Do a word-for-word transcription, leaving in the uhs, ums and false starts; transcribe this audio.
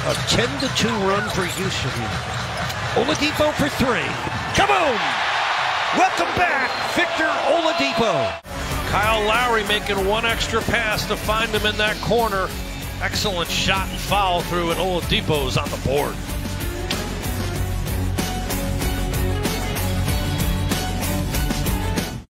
A ten to two run for Houston. Oladipo for three. Kaboom! Welcome back, Victor Oladipo. Kyle Lowry making one extra pass to find him in that corner. Excellent shot and foul through, and Oladipo's on the board.